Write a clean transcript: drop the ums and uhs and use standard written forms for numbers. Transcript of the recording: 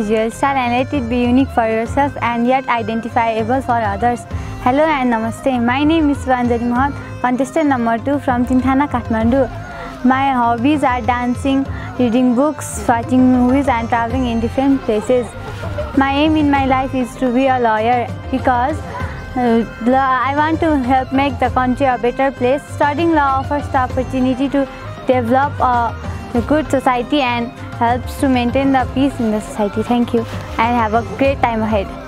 Choose your style and let it be unique for yourself and yet identifiable for others. Hello and Namaste. My name is Swanjali Mahant, contestant number 2 from Tinthana, Kathmandu. My hobbies are dancing, reading books, watching movies and traveling in different places. My aim in my life is to be a lawyer because I want to help make the country a better place. Studying law offers the opportunity to develop a good society and helps to maintain the peace in the society. Thank you and have a great time ahead.